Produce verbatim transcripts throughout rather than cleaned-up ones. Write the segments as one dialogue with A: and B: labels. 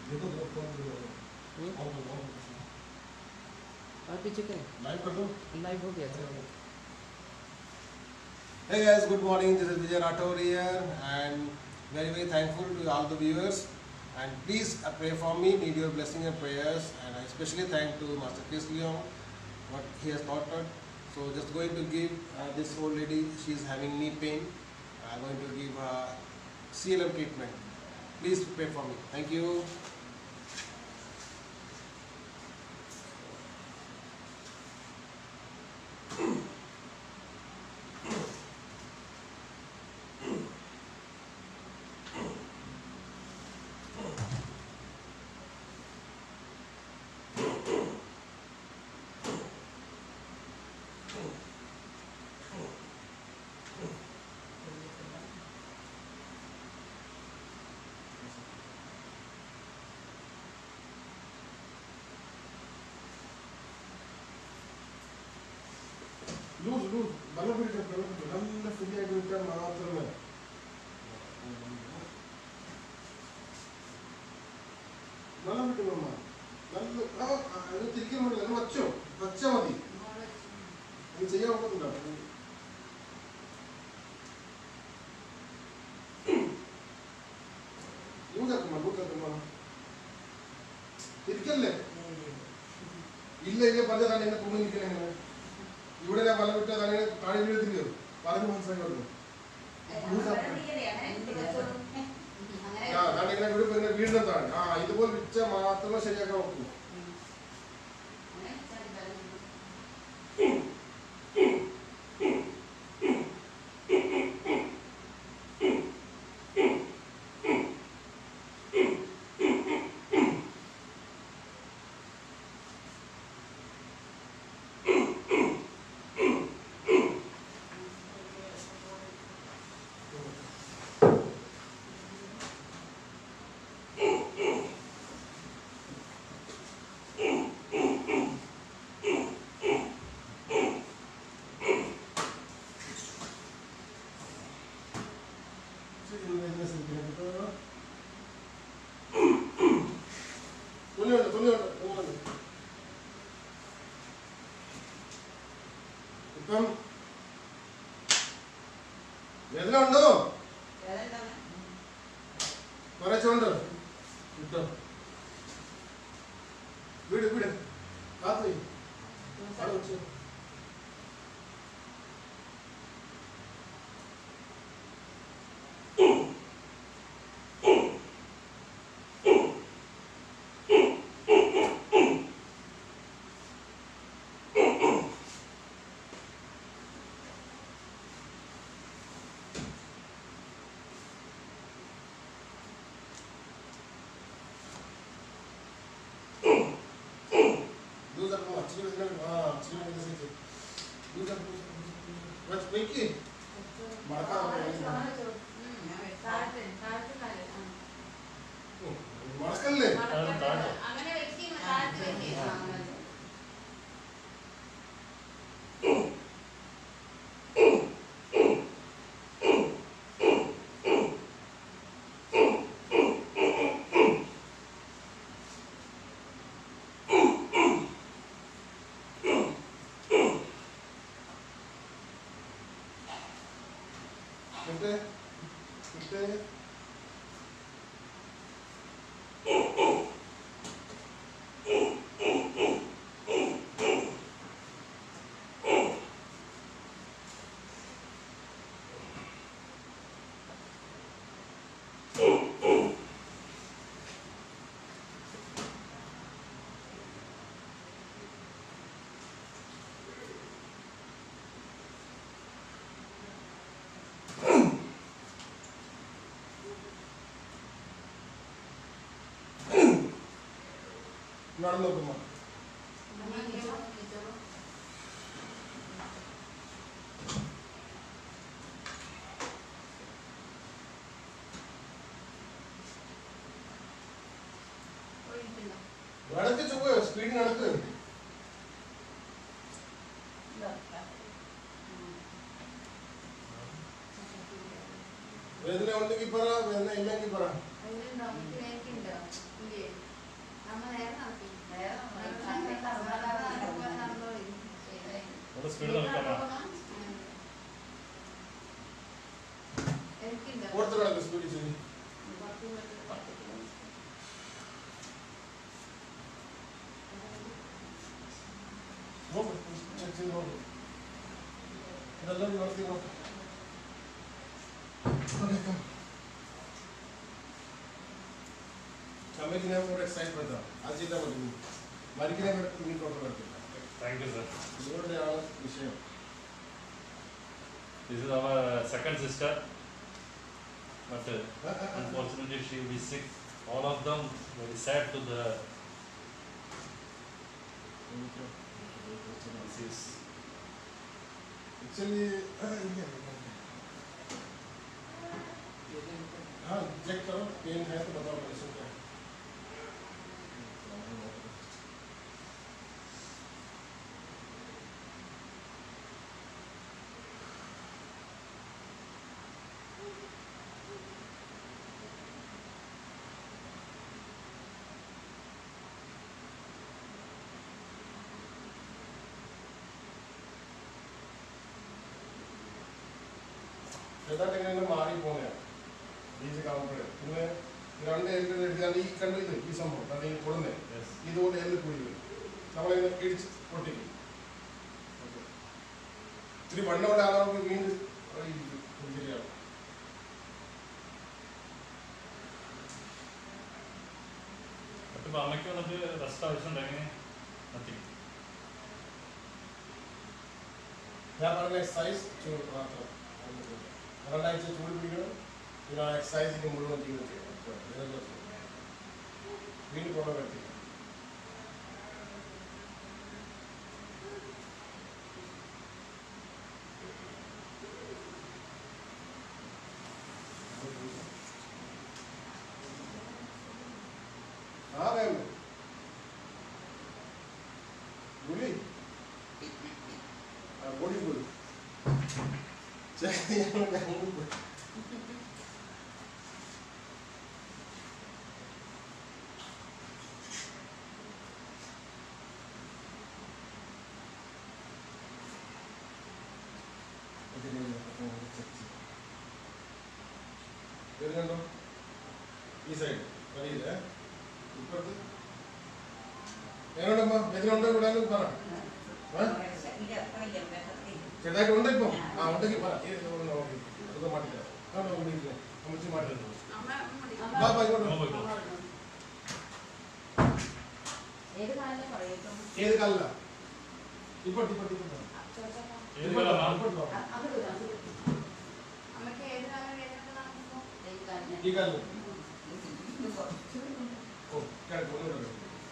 A: Hey guys, good morning. This is Vijay Rathore here, and very very thankful to all the viewers. And please uh, pray for me. Need your blessing and prayers. And I especially thank to Master Chris Leong what he has taught us. So just going to give uh, this old lady. She is having knee pain. I'm going to give uh, C L M treatment. Please pray for me. Thank you. Lose, lose. Bala bhi jab bala bhi jab हमने फिर एक minute मात्र में bala bhi jab मार बल अब अगर तिरके में लगना बच्चों बच्चा मत ही ये चाहिए होगा तुमरा यूँ कर तुम यूँ कर तुम तिरके ले इल्ले इल्ले बंदे दाने ने पुणे निकलेंगे ഇവിടെ ഞാൻ പല വിട്ട് അങ്ങനെ താഴെ വീഴത്തില്ലയോ പറഞ്ഞു മനസ്സിലാക്കി വീടിനെ താഴെ ആ ഇതുപോലെ വിച്ച മാത്രമേ ശരിയാക്കാൻ നോക്കൂ ഇപ്പം വേദന ഉണ്ടോ കുറച്ചുണ്ട് കിട്ടോ വീട് വീട് കാത്തു അവിടെ വെച്ചു Este, este. നടന്നു നോക്കുമ്പോ നടക്ക് ചുവ സ്പീഡ് നടക്ക് വേദന ഉണ്ടെങ്കിൽ പറ വേദന ഇല്ലെങ്കിൽ പറ Portugal speed is no, check in on the level of the water. Okay, come. Coming in more excitement. I'll see the one. Marikina will be controversial.
B: Thank you, sir.
A: This
B: is our second sister, but uh, unfortunately she will be sick. All of them very sad to the disease.
A: Actually, हाँ check करो pen है तो बताओ operation क्या है മാറി പോവുകയാണ് ഈ കാവുമ്പോഴേ പിന്നെ രണ്ട് എടുത്താൽ ഈ കണ്ടില്ല ഈ സംഭവം അത് ഈ കൊടുന്നേ ഇതുപോലെ എല്ലാം കൂടി വരും നമ്മളിങ്ങനെ ഇടിച്ച് പൊട്ടിക്കും ഇത്തിരി വണ്ണമുള്ള ആളുകൾക്ക് വീണ്ടും ശരിയാണ്
B: അമ്മയ്ക്ക് വന്നിട്ട് റെസ്റ്റ് ആവശ്യമുണ്ട് എങ്ങനെ
A: ഞാൻ പറഞ്ഞ എക്സസൈസ് ചൂട് മാത്രം രണ്ടാഴ്ച ചൂട് പിടിക്കണം പിന്നെ ആ എക്സസൈസിന് മുഴുവൻ ജീവിതം ചെയ്യണം വീണ്ടും കൊണ്ട് പറ്റി ആ വേണ്ട ഗുലി ബോഡി ഗുലി വരുന്നുണ്ടോ ഈ സൈഡ് അറിയില്ല ഇപ്പുറത്ത് എങ്ങനെയുണ്ടമ്മ എതിനുണ്ടോ ഇവിടെ പറ ചെറുതായിട്ട് ഉണ്ട് ഇപ്പം ആ ഉണ്ടെങ്കിൽ പറ അതൊക്കെ മാറ്റില്ല അമ്മച്ചി മാറ്റില്ല ഏത് കാലില ഇപ്പോട്ട് ഇപ്പോട്ട് ഇപ്പോട്ട് ഈ കാലിൽ ഓ കിടക്കും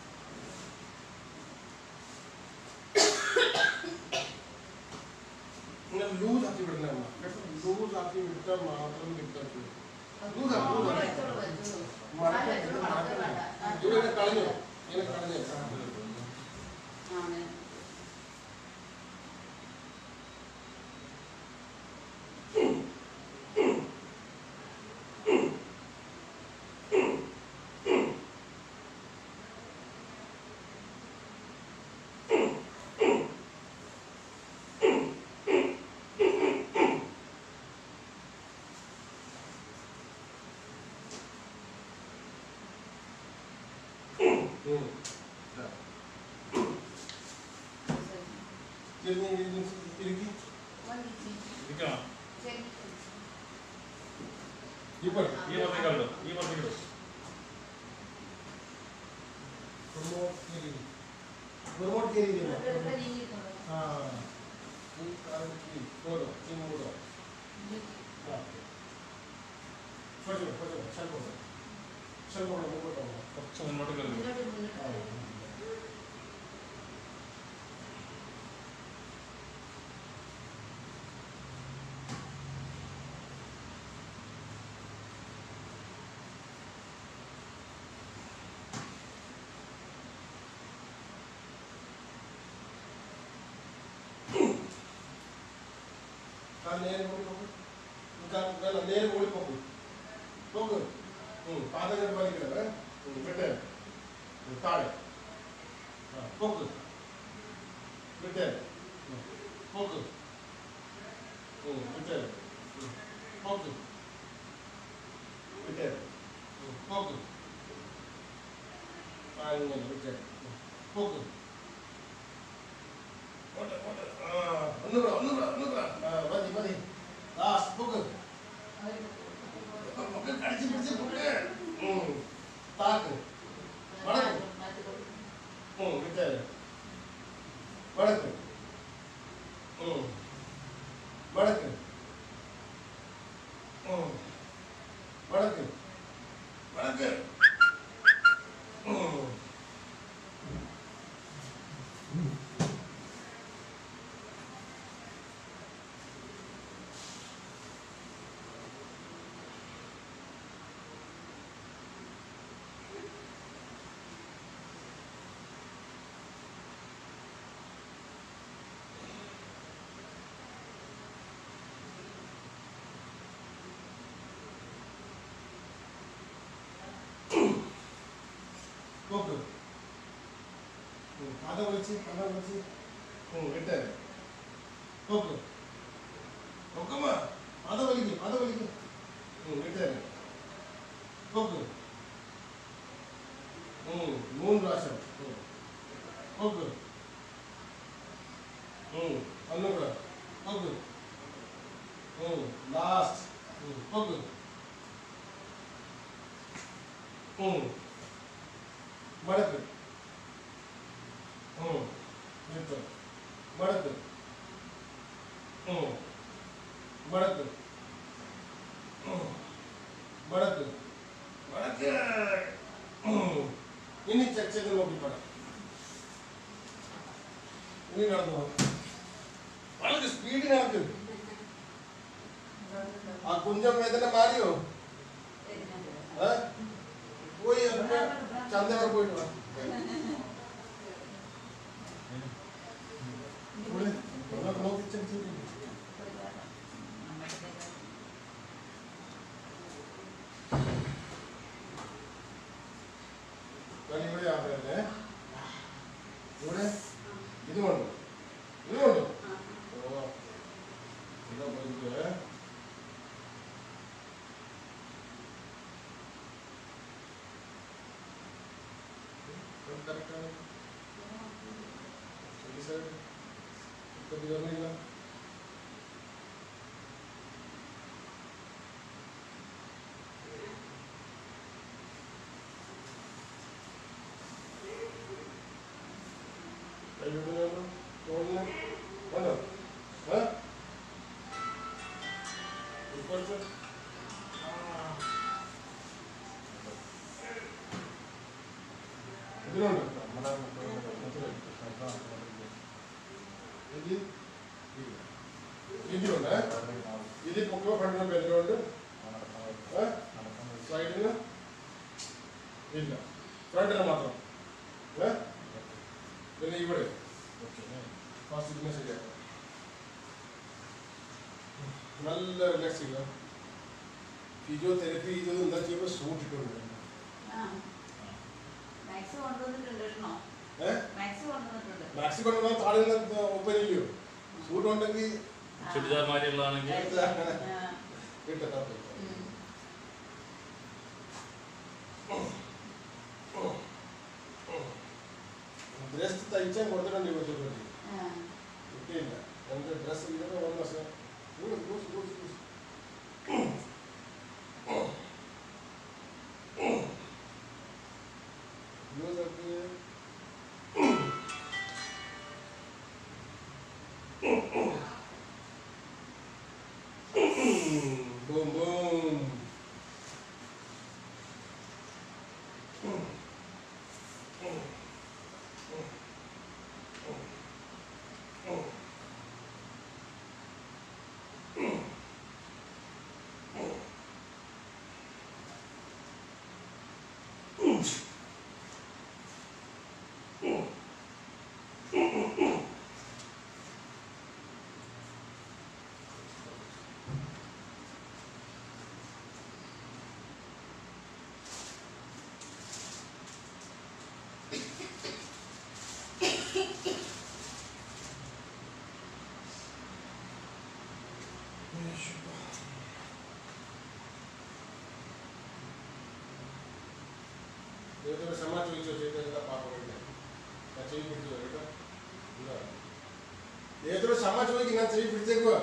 A: लूज आती बिड़ना है लूज आती बिड़ता मात्र में बिड़ता है लूज आ लूज आ मारते मारते जो ये कालने ये कालने हां मैं Ini ini ini ini kan? Ini pun, ini apa kalau? Ini apa kalau? Promote kiri, promote kiri ni. Ah, ini kalau kiri, kodo, ini kodo. Ah, foto, foto, shall kodo, shall kodo, kodo. Kau cuma note kalau. Kan നേരെ പോയി പോക്ക്. kan kan നേരെ പോയി പോക്ക്. പോക്ക്. പാദം വലിക്കണത് വിട്ട് താഴെ പൊക്ക് വിട്ട് പൊക്ക് വിട്ട് പൊക്ക് വിട്ട് പൊക്ക് അങ്ങനെ വിട്ട് പൊക്ക് ഒന്നുകൂടെ ഒന്നുകൂടെ ഒന്നുകൂടെ മതി മതി ലാസ്റ്റ് പൊക്ക് പൊക്ക് കടിച്ച് പിടിച്ച് പൊക്ക് താക്ക് വടക്ക് വിട്ട് വടക്ക് വടക്ക് വടക്ക് വടക്ക് പൊക്ക് പാദം വലിച്ച് പാദം വലിച്ച് വിട്ട് പൊക്ക് പൊക്കമ്മ പാദം വലിക്ക് പാദം വലിക്ക് വിട്ട് പൊക്ക് മൂന്ന് പ്രാവശ്യം പൊക്ക് ഒന്നുകൂടെ പൊക്ക് ലാസ്റ്റ് പൊക്ക് മടക്ക് വിട്ട് മടക്ക് മടക്ക് മടക്ക് മടക്ക് ഇനി ചെക്ക് ചെയ്ത് നോക്കിപ്പടാം ഇനി നടന്നു വളരെ സ്പീഡിൽ നടക്ക് ആ കുഞ്ചം വേദന മാറിയോ പോയി ചന്തവർ പോയിട്ട് വാ നോക്കി ചെക്ക് ചെയ്ത് ഇവിടെ ആകല്ലേ ഇവിടെ ഇതുകൊണ്ട് ഇതുകൊണ്ട് ഓ ഇതാ പോയിട്ട് കറക്റ്റാണ് ശരി സാർ ഇപ്പം തീർന്നില്ല കൈവിടുന്നു തോന്നുന്നു വേണ്ടോ ഏ ഇപ്പോഴത്തെ ഇതിലുണ്ട് ഇതിലുണ്ട് ഇതിൽ പൊക്കുമ്പോൾ ഫ്രണ്ടിന് ബെല്ലുണ്ട് സൈഡിന് ഇല്ല ഫ്രണ്ടിന് മാത്രം ഏ പിന്നെ ഇവിടെ ഫാസ്റ്റ് ഇതിനെ ശരിയാക്കാം നല്ല റിലാക്സ് ചെയ്യുക ഫിസിയോതെറപ്പി ചെയ്തത് എന്താ ചെയ്യുമ്പോൾ സൂട്ട് ഇട്ടുണ്ട് മാക്സി കൊണ്ടുവന്നാൽ താഴെ ഒപ്പനില്ലയോ സൂട്ട് ഉണ്ടെങ്കിൽ
B: ചുരിദാർമാരുള്ളതാണെങ്കിൽ
A: കിട്ടത്താ ഡ്രസ് തയ്ച്ചാൽ കൊടുത്തിട്ടുണ്ട് കുറച്ച് കിട്ടിയില്ല എൻ്റെ ഡ്രസ് ഇതൊക്കെ വന്ന ദിവസം boom boom ദൈവത്തോട് ക്ഷമ ചോദിച്ചോ ചെയ്ത പാപങ്ങളുടെ ഞാൻ ചെവി പിടിച്ചു കേട്ടോ. ദൈവത്തോട് ക്ഷമ ചോദിക്കും, ഞാൻ ചെവി പിടിച്ചേക്കുക.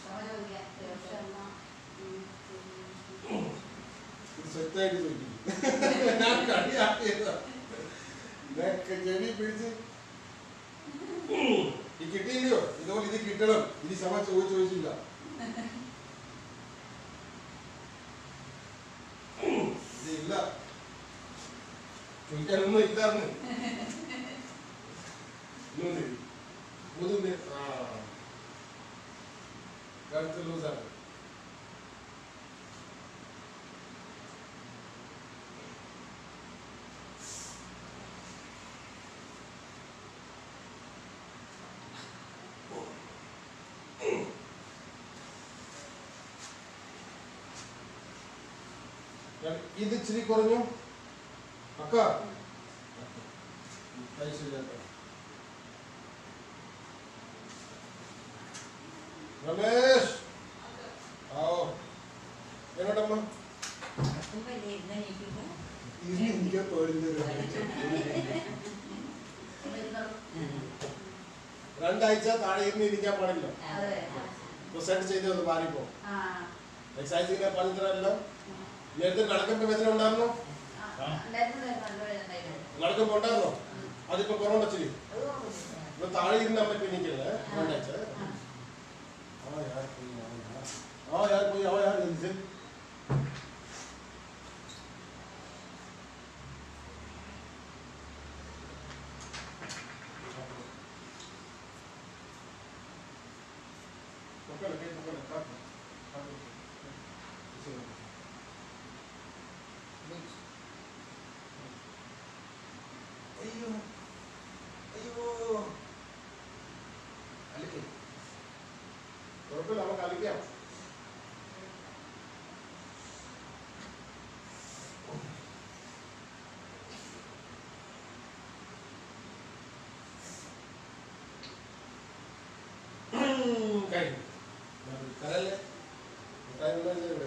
A: സെറ്റായിട്ട് ചോദിക്കും. ഞാൻ കളിയാക്കിയതാ. ചെവി പിടിച്ച് ഈ കിട്ടിയില്ലയോ, ഇതുപോലെ ഇത് കിട്ടണം. ഇത് ക്ഷമ ചോദിച്ചു ചോദിച്ചില്ല. ഇതില്ല, ചോദിക്കാനൊന്നും ഇല്ലാന്ന്. കഴുത്ത് ലൂസാണ്. ഇത് ഇച്ചിരി കുറഞ്ഞു അക്ക. രമേശ് ആവോ എന്നോടമ്മ എനിക്ക് രണ്ടാഴ്ച താഴെ ഇരുന്ന് ഇരിക്കാൻ പാടില്ല. റിസൾട്ട് ചെയ്ത് ഒന്ന് മാറിപ്പോ എക്സസൈസിന്റെ പണിത്രല്ലോ. നേരത്തെ നടക്കുമ്പോ വേദന ഉണ്ടായിരുന്നോ? നടക്കുമ്പോ ഉണ്ടായിരുന്നോ? അതിപ്പോ കുറവുണ്ടോ? ഇച്ചിരി ഇപ്പൊ താഴെ ഇരുന്നാൻ പറ്റും എനിക്കല്ലേ രണ്ടാഴ്ച. ആ യാർ പോയി ആ യാർ പോയി ആ യാർ ജൽദി पकड़ के पकड़ काट काट इसे अयो अयो अलिके കുഴപ്പമില്ല, നമുക്ക് കളിക്കാം. കഴിഞ്ഞു കരല്ലേ ഇവിടെ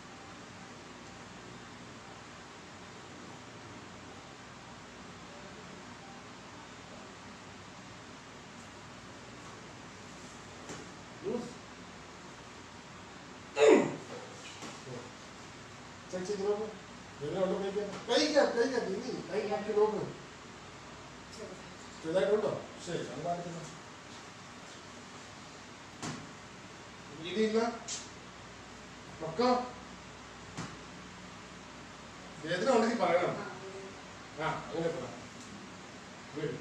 A: ചെക്ക് ചെയ്ത് നോക്ക്. എങ്ങനെയുണ്ടോ കഴിക്കാൻ? കഴിക്കാം കഴിക്കാം ഇനി കൈ നോക്കി നോക്ക്. ചെറുതായിട്ടുണ്ടോ? ശരി അങ്ങാടിക്കുന്നു. ഇതില്ല മക്ക വേദന ഉണ്ടെങ്കിൽ പറയണം. ആ അങ്ങനെ പറ. വീട്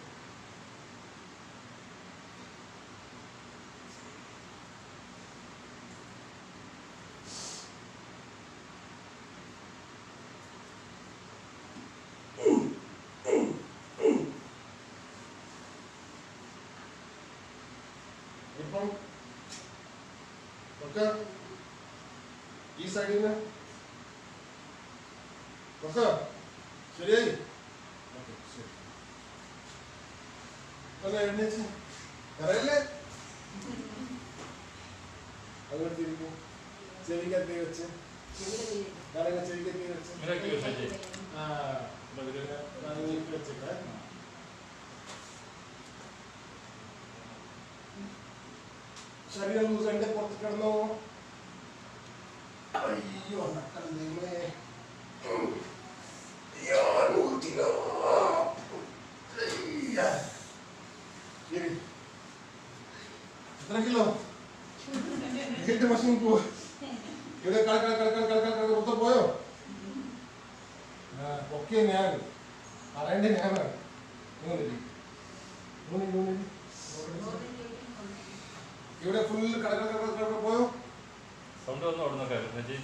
A: ഇപ്പം ഒക്കെ ഈ സൈഡിൽ നിന്ന് ഒക്കെ ശരിയായി. ഓക്കെ ശരി ഒന്ന് എഴുന്നേച്ച് അറിയില്ലേ അങ്ങോട്ട് തിരിക്കും. ചെവിക്കത്തി വെച്ച് കാരണം ചെവിക്കത്തി വെച്ച് ആ വെച്ചിട്ട് ശരീരം ലൂസ് എന്റെ പുറത്ത് കിടന്നോ. അയ്യോ നട്ടല്ലേ അയ്യോ നൂറ്റിലോ എത്ര കിലോ എട്ട് വർഷം പോ ഇവിടെ കളക്കള കളക്കള കളക്കള പുറത്ത് പോയോ? ഒക്കെ ഞാൻ പറയണ്ടേ ഞാനാണ്. മൂന്നിരി മൂന്നിരി മൂന്നിരി ഇവിടെ ഫുൾ കടകൾ കടകൾ പോയോ?
B: സൗണ്ട് ഒന്നും അവിടെ നോക്കാം.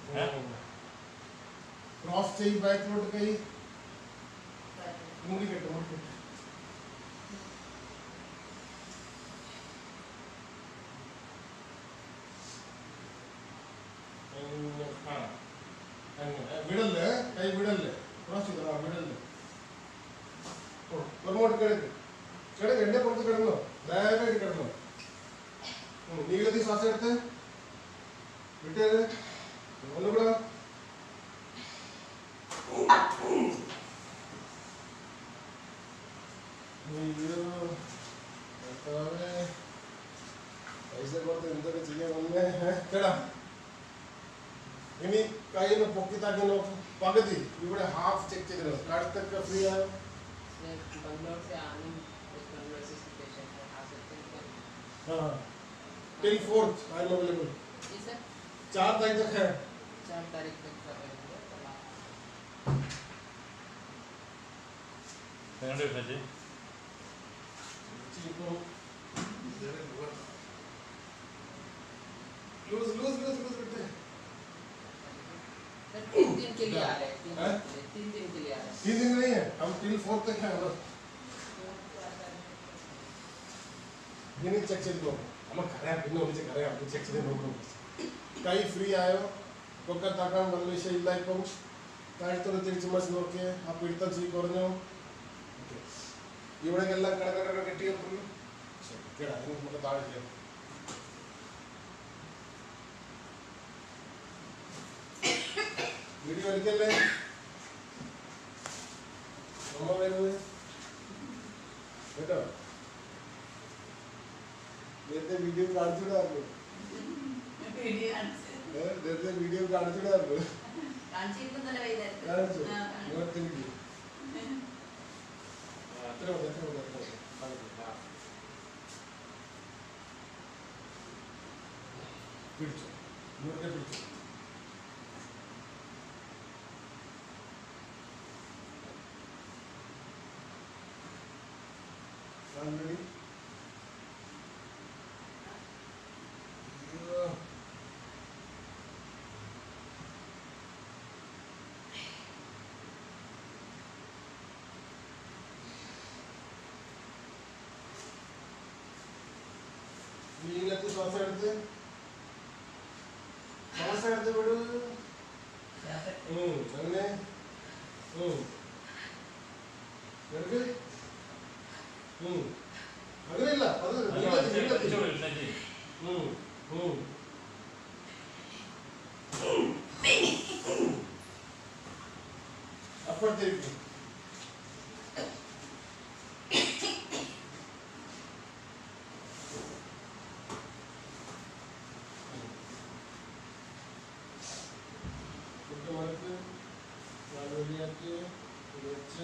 A: ക്രോസ് ചെയ്ത് ബാക്കിലോട്ട് കൈ മുടി കെട്ട് മുടി കെട്ട്. വിടല്ലേ കൈ വിടല്ലേ ക്രോസ് ചെയ്തോ വിടല്ലേ. പുറമോട്ട് കിടക്ക് കിടക്ക് എന്റെ പുറത്ത് കിടന്നോ വേഗമായിട്ട് കിടന്നോ. നീളത്തിൽ ശ്വാസം എടുത്ത് വിട്ടേത് ഒന്നുകൂടെ അടുത്താക്കി നോക്ക്. പകുതി ഇവിടെ ഹാഫ് ചെക്ക് ചെയ്ത് അടുത്തൊക്കെ ഫ്രീ ആയോ? हाँ till fourth I am available. चार तारीख तक है.
C: चार तारीख तक
B: എങ്ങനെയുണ്ട് Vishnuji?
A: Loose loose loose loose करते हैं.
C: तीन दिन के लिए आ रहे हैं. तीन दिन के लिए आ रहे हैं.
A: तीन दिन नहीं है, हम टिल फोर्थ तक हैं बस. ये नहीं चेक ചെയ്ത് നോക്കും. നമ്മൾ കരയാം പിന്നെ ഒന്നിച്ച് കരയാം. ഇത് ചെക്ക് ചെയ്ത് നോക്കണം. കൈ ഫ്രീ ആയോ? കൊക്കത്താക്കാൻ വല്ല വിഷയമില്ല. ഇപ്പം താഴത്തോട് തിരിച്ച് മറിച്ച് നോക്കിയേ. ആ പിടുത്തം ചെയ്ത് കുറഞ്ഞോ? ഇവിടേക്കെല്ലാം കിടക്കട കെട്ടിയിട്ടുള്ളൂ. ശരി അതിന് നമുക്ക് താഴെ ചെയ്യാം. വീഡിയോ എടുക്കല്ലേ? അമ്മ വരുന്നത് കേട്ടോ? നേരത്തെ വീഡിയോ കാണിച്ചുവിടാറുള്ളൂ. നേരത്തെ വീഡിയോ കാണിച്ചുവിടാറുള്ളൂ. കാണിച്ചു ഇങ്ങോട്ട് വീഡിയോ അത്ര മതി അത്ര മതി അത്ര മതി. പിടിച്ചു ഇങ്ങോട്ടേ പിടിച്ചു. Ready? നീലത്ത് ശ്വാസം എടുത്ത് ശ്വാസം എടുത്ത് വിടൂ. അങ്ങനെ എടുക്ക്. അങ്ങനെയില്ല അത് അപ്പുറത്തേക്ക് മറക്ക് വഴിയാക്കി വെച്ച്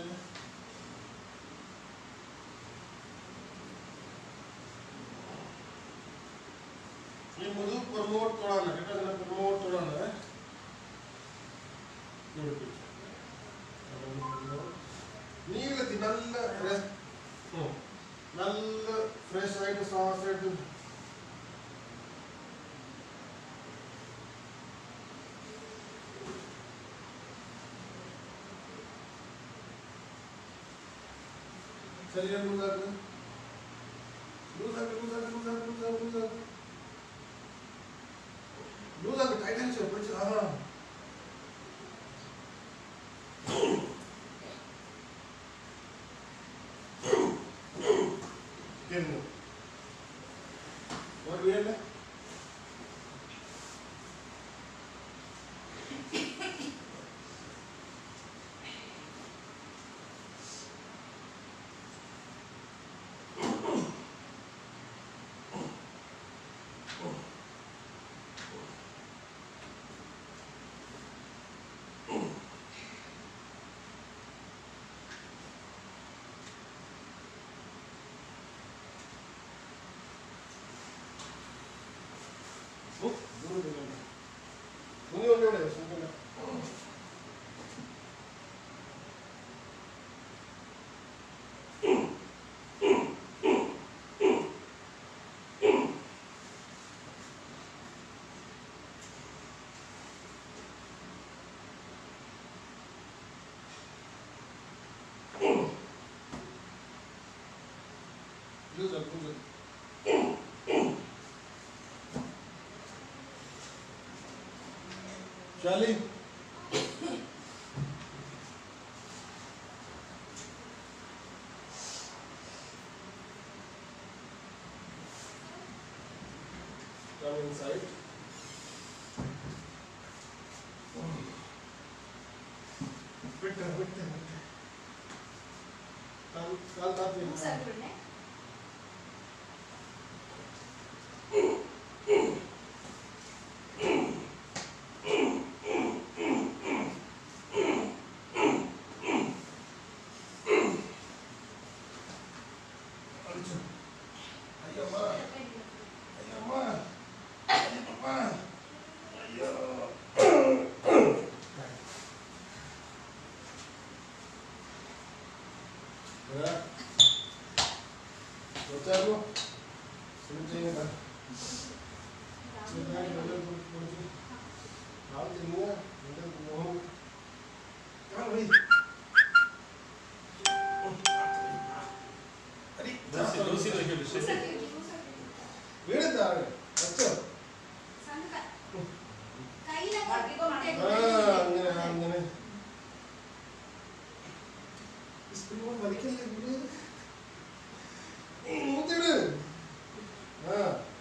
A: ये मुझे प्रमोट तोड़ाना है क्या? ना प्रमोट तोड़ाना है. നീളത്തി നല്ല നല്ല ഫ്രഷ് ആയിട്ട് ശ്വാസം ആയിട്ട് ശരീരം ലൂസാക്ക് ലൂസാക്ക് ലൂസാക്ക് ലൂസാക്ക് ലൂസാക്ക് ലൂസാക്ക് ലൂസാക്ക് ടൈറ്റ് അടിച്ചോ പിടിച്ചു. ആ കേൾക്കുന്നു और വീഴല്ലേ? 손이 올려오래요. 손이 lose up, lose up. Charlie. Come inside. Bitte, bitte, bitte. Come, come, come. వచ్చారు స్విమ్ చేయండి కాలు తిరిగినా మొహం కాలు పోయి വീടെന്താണ് അങ്ങനെ അങ്ങനെ വലിക്കല്ലേ മൂത്തിട് ആ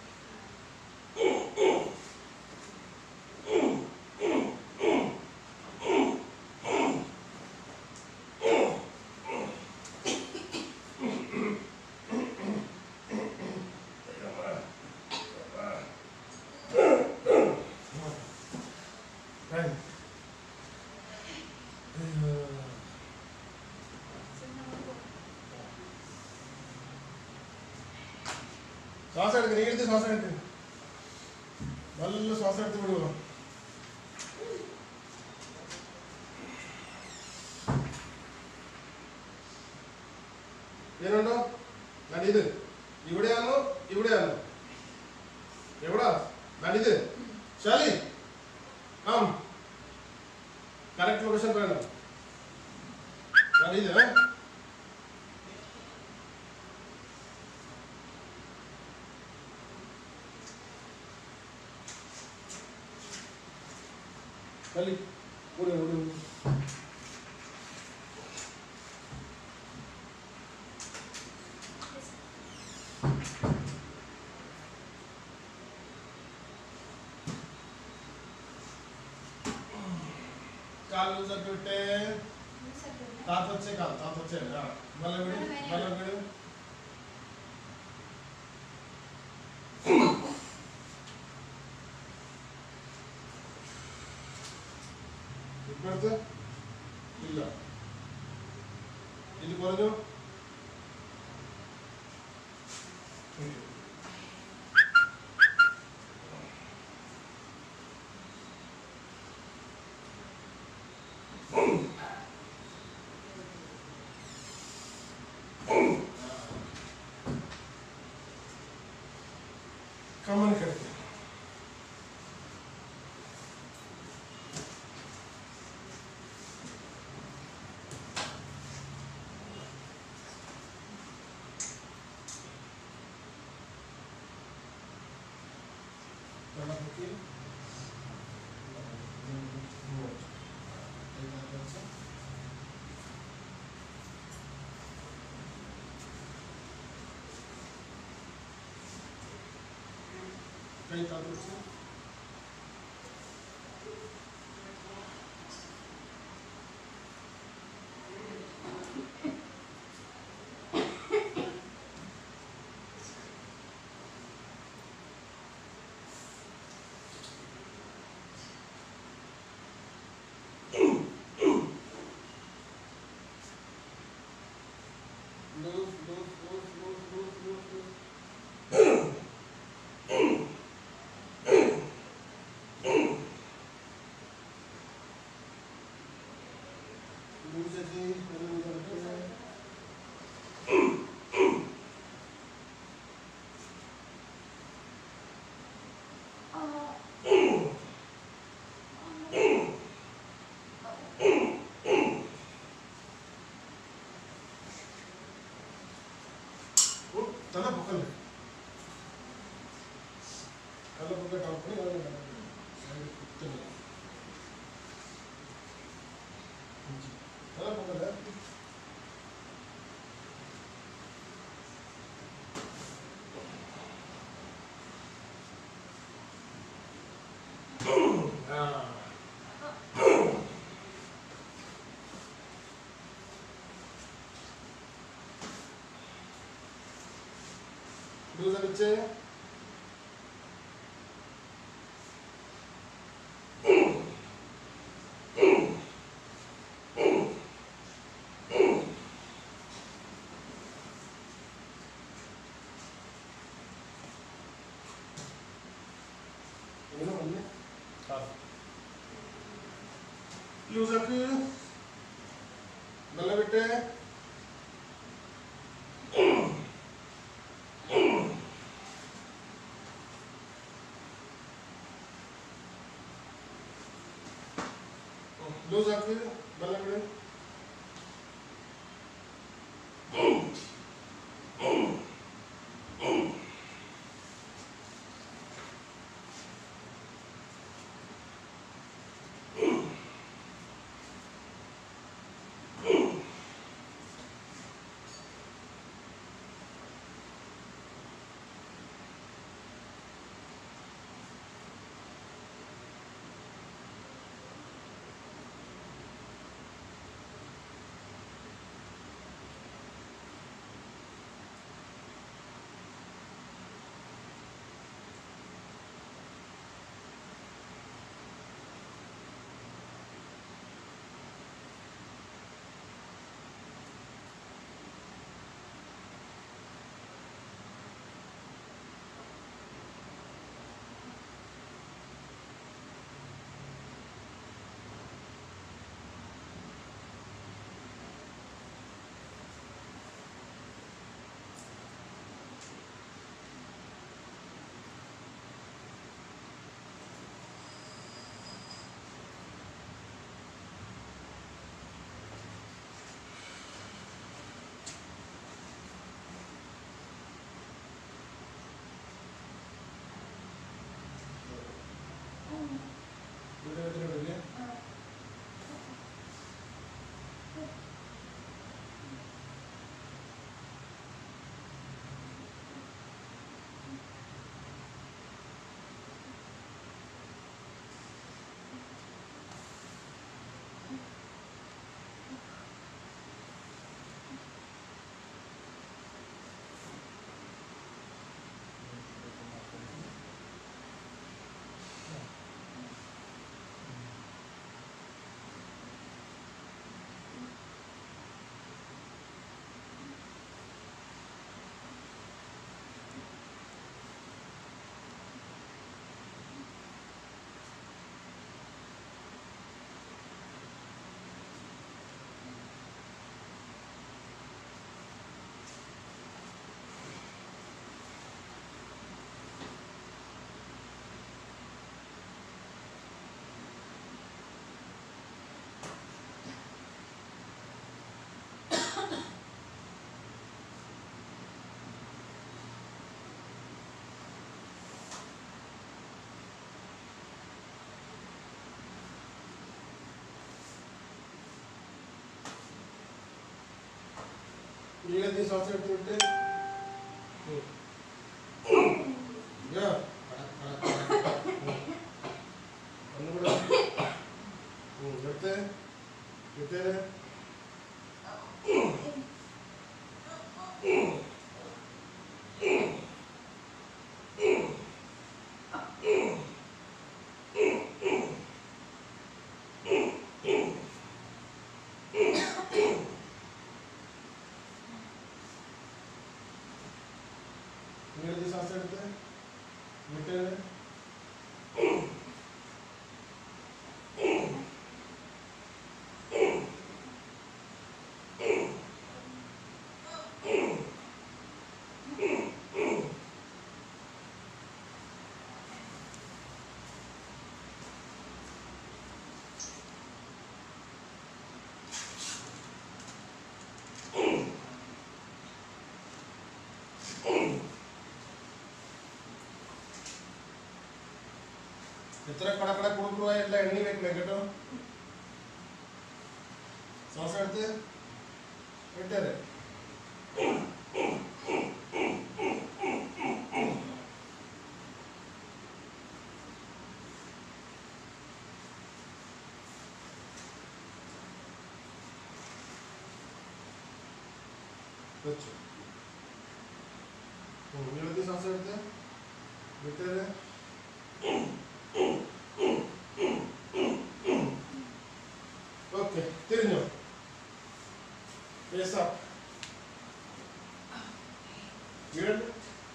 A: ശ്വാസം എടുക്ക് നീ എടുത്ത് ശ്വാസം എടുക്ക് നല്ല ശ്വാസം എടുത്ത് വിടുക ഏനുണ്ടോ നടിത് ഇവിടെയാണോ ഇവിടെയാണോ എവിടാ നടിത് ശാലി കം കറക്റ്റ് ലൊക്കേഷൻ വേണം നടിത് Kali, udah udah. Kalau seperti, tato cekal, tato cekal, ya. Malam ini, malam ini. ഇപ്പഴത്തെ ഇല്ല ഇത് കുറഞ്ഞു കമ്മന് കിടക്കും कई ताकत से lose lose lose lose lose lose lose तला पकड़ ले तला पकड़ डाउन पे और साइड कुत्ते ले तला पकड़ ले दूसरा बच्चे लूज रख गला बेटे लूज हाकि बल्ला बिड़े बिड़े बिड़े बिड़े ये दी सांस उठते या अन्नूड़ा उठते कितने रे ये दी सांस उठते कितने रे इतना कड़ा कड़ा कुड़ कुड़ है इतना एंडी वेक में केटो सांस उठते कितने रे अच्छा ये दी सांस उठते कितने रे ओके तिरनो face up good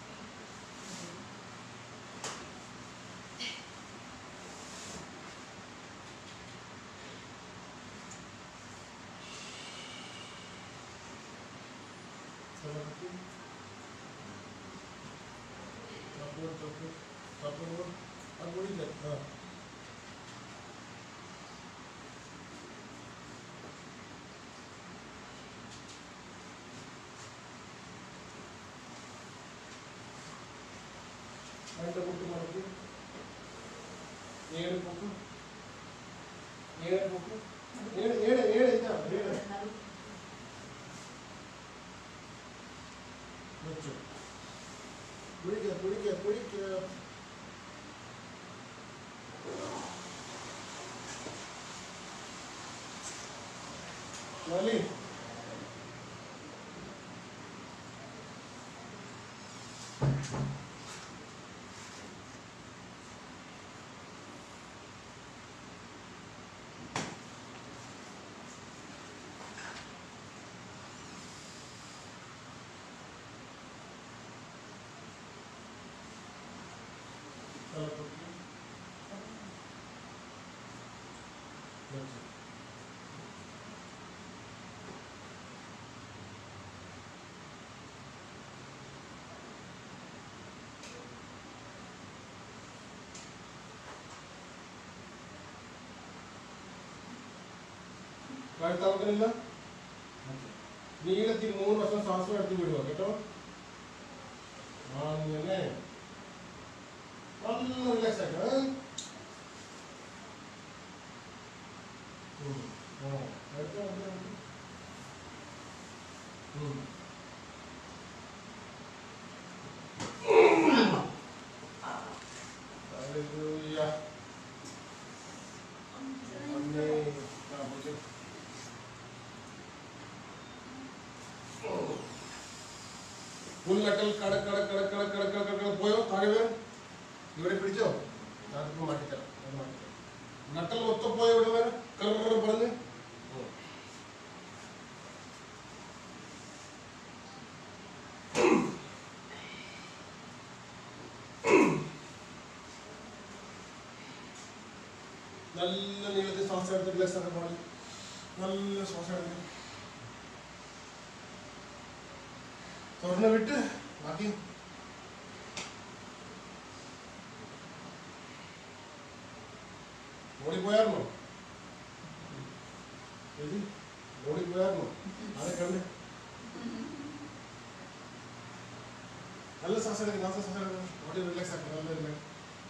A: upward upward upward upward हाँ രണ്ട് മുട്ട് മടക്കി ഏഴ് പൊക്ക് ഏഴ് പൊക്ക് ഏഴ് ഏഴ് ഏഴ് ഇതാ ഏഴ് വെച്ചു പിടിക്കുക പിടിക്കുക പിടിക്കുക വലി കഴുത്തവക്കലില്ല നീളത്തിൽ മൂന്ന് വർഷം ശ്വാസം എടുത്ത് വിടുക കേട്ടോ അങ്ങനെ നല്ല റിലാക്സ് ആയിട്ട് ഫുൾ നട്ടൽ കട കട കട കട കട കട കട പോയോ താഴെ വീഴും ഇവിടെ പിടിച്ചോ അതിപ്പോ മാറ്റിത്തരാം അത് മാറ്റിത്തരാം നട്ടൽ മൊത്തം പോയോ ഇവിടെ വരെ കറ പറഞ്ഞ് നല്ല നീളത്തിൽ ശ്വാസം എടുത്ത് റിലാക്സ് ആക്കാൻ പാടില്ല നല്ല ശ്വാസം എടുത്ത് തുറന്ന് വിട്ട് ബാക്കി ഓടിപ്പോയായിരുന്നോ ഓടിപ്പോയായിരുന്നോ അതൊക്കെ ഉണ്ട് നല്ല ശ്വാസം എടുക്കും നല്ല ശ്വാസം എടുക്കും ബോഡി റിലാക്സ് ആക്കും നല്ല റിലാക്സ്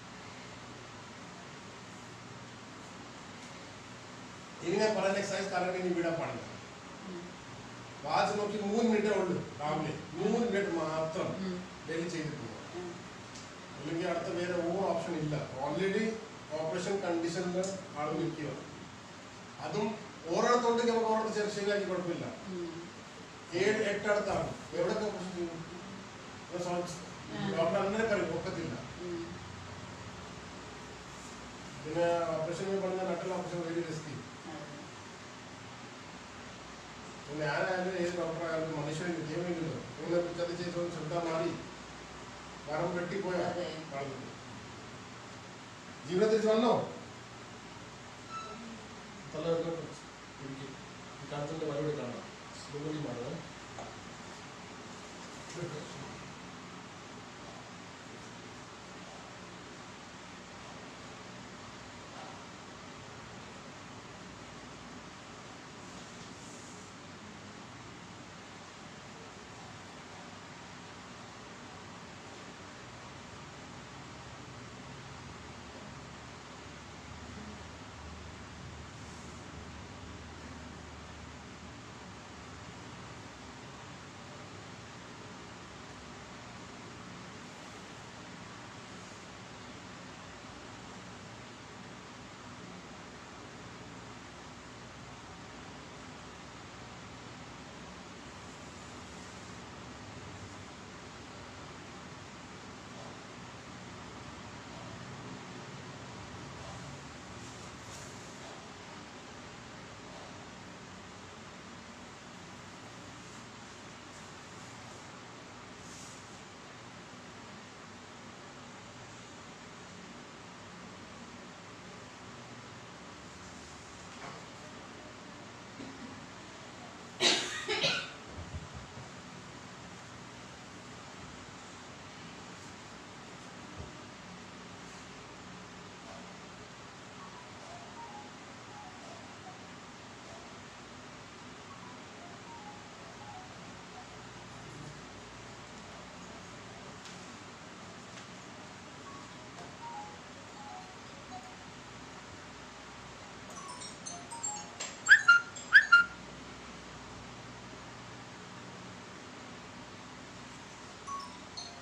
A: ഇനി ഞാൻ പറയുന്ന എക്സസൈസ് കാരണം ഇനി വിടാൻ പാടില്ല വാച്ച് നോക്കി മൂന്ന് മിനിറ്റേ ഉള്ളൂ രാവിലെ മൂന്ന് മിനിറ്റ് മാത്രം ഡെയിലി ചെയ്തിട്ട് പോകും അല്ലെങ്കിൽ അടുത്ത വേറെ ഓവർ ഓപ്ഷൻ ഇല്ല ഓൾറെഡി ഓപ്പറേഷൻ കണ്ടീഷനിൽ ആൾ നിൽക്കുക അതും ഓരോരുത്തോണ്ടെങ്കിൽ നമുക്ക് ഓരോരുത്തർ ശരിയാക്കി കുഴപ്പമില്ല ഏഴ് എട്ടടുത്താണ് എവിടെയൊക്കെ ഓപ്പറേഷൻ ചെയ്യും ഡോക്ടർ അങ്ങനെ പറയും ഒക്കത്തില്ല പിന്നെ ഓപ്പറേഷൻ പറഞ്ഞ നട്ടൽ ഓപ്പറേഷൻ വെരി റിസ്കി ഞാനായാലും ഏത് ഡോക്ടറായാലും മനുഷ്യന് നിയമമില്ലല്ലോ ഇങ്ങനെ ചതി ചെയ്തോ ശ്രദ്ധ മാറി കാരണം വെട്ടിപ്പോയാ ജീവിതം തിരിച്ചു വന്നോ തലവേദന ഈ കാലത്തിന്റെ മറുപടി കാണാം സുഗതി മാറുക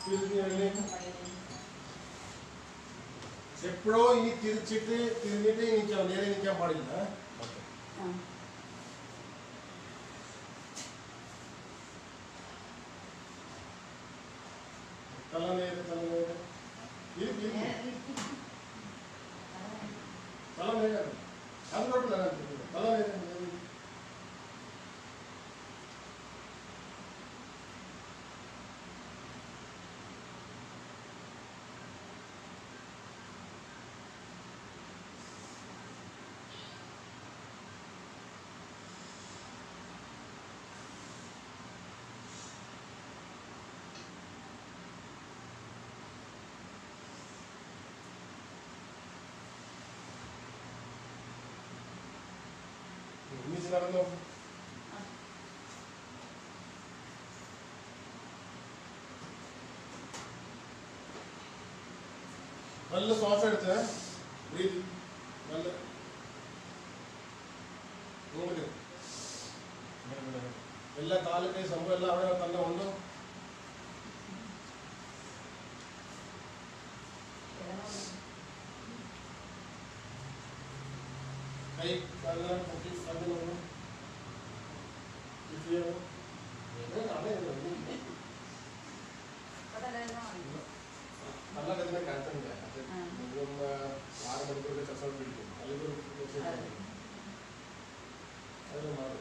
A: എപ്പോഴോ ഇനി തിരിച്ചിട്ട് തിരിഞ്ഞിട്ട് നിൽക്കാം, നേരെ നിൽക്കാൻ പാടില്ല. തല നേരെ, തല നേരെ, തല നേരെ, അത് കുഴപ്പമില്ല. തല നേരെ നടന്നോ. നല്ല ശ്വാസം എടുത്ത് നല്ല എല്ലാ കാലത്തെ സംഭവം എല്ലാം അവിടെ തന്നെ ഉണ്ടോ. കൈ നല്ല പൊട്ടി അങ്ങനെ നല്ല കഥനെ കഴുത്തുണ്ട്. ആറ് മണിക്കൂർ ചർച്ച പിടിക്കും അല്ലെങ്കിൽ അതിന് മാറും.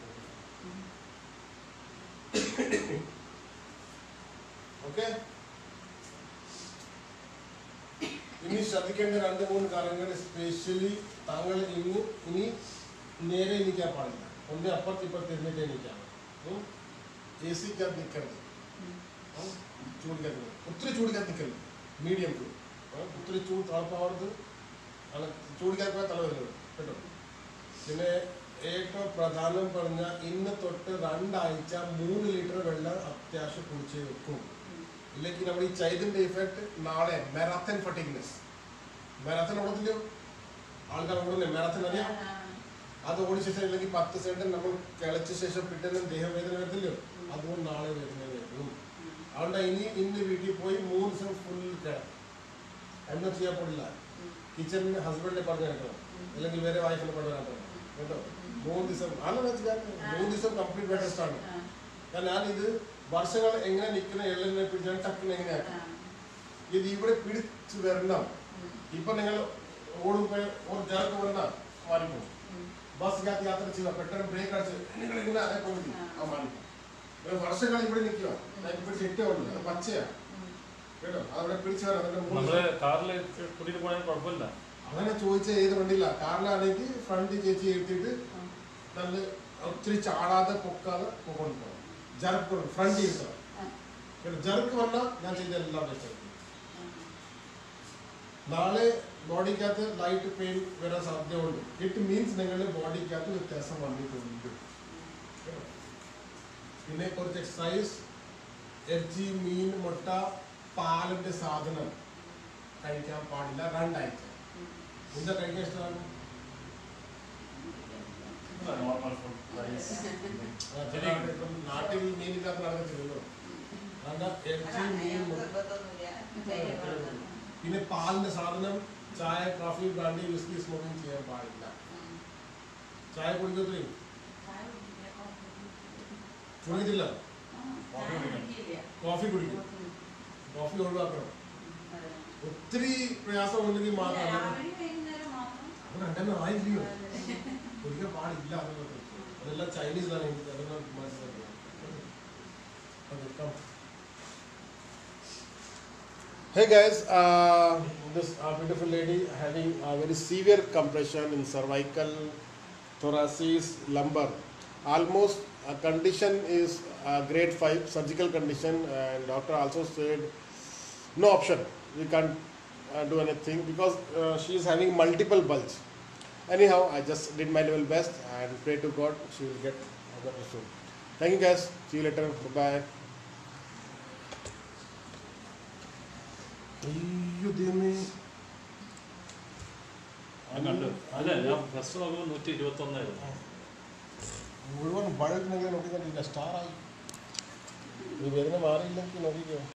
A: ഓക്കെ, ഇനി ശ്രദ്ധിക്കേണ്ട രണ്ട് മൂന്ന് കാര്യങ്ങൾ. സ്പെഷ്യലി താങ്കൾ ഇനി ഇനി നേരെ എണീക്കാൻ പാടില്ല. ഒന്ന് അപ്പുറത്ത് ഇപ്പുറത്ത് ഇരുന്നിട്ട് എണീക്കാൻ. എ സിക്കകത്ത് നിൽക്കരുത്, ചൂടിക്കകത്ത് ഒത്തിരി ചൂടിക്കകത്ത് നിൽക്കരുത്. മീഡിയം ചൂട്, ഒത്തിരി ചൂട് തളപ്പാവരുത്. ചൂടിക്കകത്ത് പോയാൽ തല വരുന്നത് കേട്ടോ. പിന്നെ ഏറ്റവും പ്രധാനം പറഞ്ഞാൽ ഇന്ന് തൊട്ട് രണ്ടാഴ്ച മൂന്ന് ലിറ്റർ വെള്ളം അത്യാവശ്യം കുടിച്ച് വെക്കും. ഇല്ലെങ്കിൽ നമ്മുടെ ഈ ചൈതിന്റെ ഇഫക്റ്റ് നാളെ മാരത്തൺ ഫട്ടിഗ്നെസ്. മാരത്തൺ ഓടത്തില്ലയോ ആൾക്കാർ ഓടുന്നേ, മാരത്തൺ അറിയാം. അത് ഓടിയ ശേഷം ഇല്ലെങ്കിൽ പത്ത് സെക്കൻഡ് നമ്മൾ കിളച്ച ശേഷം പിറ്റേന്ന് ദേഹവേദന വരത്തില്ലയോ, അതുകൊണ്ട് നാളെ വേദന വരും. അതുകൊണ്ട് ഇനി ഇന്ന് വീട്ടിൽ പോയി മൂന്ന് ദിവസം ഫുൾ കിടക്കും. ഒന്നും ചെയ്യാൻ പാടില്ല. കിച്ചണിന് ഹസ്ബൻഡിനെ പറഞ്ഞു കേൾക്കണം, അല്ലെങ്കിൽ വേറെ വൈഫിനെ പറഞ്ഞു കേൾക്കണം കേട്ടോ. മൂന്ന് ദിവസം ആണ് വെച്ചാൽ മൂന്ന് ദിവസം കംപ്ലീറ്റ് ബെഡ് റെസ്റ്റ് ആണ്. കാരണം ഞാനിത് വർഷങ്ങൾ എങ്ങനെ നിൽക്കുന്ന എള്ളിനെ പിടിച്ചാൽ ടക്കിന് എങ്ങനെയാക്കും. ഇത് ഇവിടെ പിടിച്ച് വരണം. ഇപ്പൊ നിങ്ങൾ ഓടുമ്പോൾ ഒരു ജനക്ക് വരണ മാറിപ്പോകും. ബസ്സിനകത്ത് യാത്ര ചെയ്യുക, പെട്ടെന്ന് ബ്രേക്ക് അടിച്ച് നിങ്ങൾ ഇങ്ങനെ അതേ പോയി ആ മാറിപ്പോകും. വർഷങ്ങൾ ഇവിടെ നിൽക്കുക, ഇവിടെ സെറ്റേ ഉള്ളു, അത് പച്ചയാ കേട്ടോ. അതവിടെ പിടിച്ച് വരാം. അങ്ങനെ ചോദിച്ചാൽ ഏത് വണ്ടിയില്ല. കാറിലാണെങ്കിൽ ഫ്രണ്ട് ചേച്ചി എടുത്തിട്ട് നല്ല ഒത്തിരി ചാടാതെ പൊക്കാതെ കൊണ്ടുപോകണം. ജർക്ക് ഫ്രണ്ട് ഇരുത്തണം കേട്ടോ. ജർക്ക് വന്നാൽ ഞാൻ ചെയ്തെല്ലാം വെച്ചത്. നാളെ ബോഡിക്കകത്ത് ലൈറ്റ് പെയിൻ വരാൻ സാധ്യതയുണ്ട്. ഇറ്റ് മീൻസ് നിങ്ങളുടെ ബോഡിക്കകത്ത് വ്യത്യാസം വന്നിട്ടുണ്ട്. പിന്നെ കുറച്ച് എക്സസൈസ്, ഇറച്ചി, മീൻ, മുട്ട, പാലിന്റെ സാധനം കഴിക്കാൻ പാടില്ല രണ്ടാഴ്ച. എന്താ കഴിക്കാൻ ഇഷ്ടമാണ്? നാട്ടിൽ മീനില്ലാത്ത നടക്കത്തില്ലല്ലോ. ഇറച്ചി, മീൻ, പിന്നെ പാലിന്റെ സാധനം, ചായ, കോഫി, ബ്രാൻഡി, വിസ്കി സ്മോക്കിംഗ് ചെയ്യാൻ പാടില്ല. ചായ കുടിക്കത്തില്ല, കുടിക്കത്തില്ല. കോഫി കുടിക്കും, കോഫി ഒഴിവാക്കണം. ഒത്തിരി പ്രയാസം ഉണ്ടെങ്കിൽ മാത്രം രണ്ടെണ്ണം ആയില്ലയോ, കുടിക്കാൻ പാടില്ല. അതെല്ലാം ചൈനീസിലാണ്, അതെല്ലാം മനസ്സിലാക്കുക. Hey guys, uh, this uh, beautiful lady having a very severe compression in cervical, thoracic, lumbar. Almost a condition is uh, grade five surgical condition, and doctor also said no option. We can't uh, do anything because uh, she is having multiple bulge. Anyhow, I just did my level best and pray to God she will get better soon. Thank you guys. See you later. Bye bye. അയ്യോ ദൈവമേ, മുഴുവൻ bulb നോക്കിക്കൊണ്ടിരിക്കുക. സ്റ്റാറായി. ഈ വേദന മാറിയില്ലെങ്കിൽ നോക്കിക്കോ.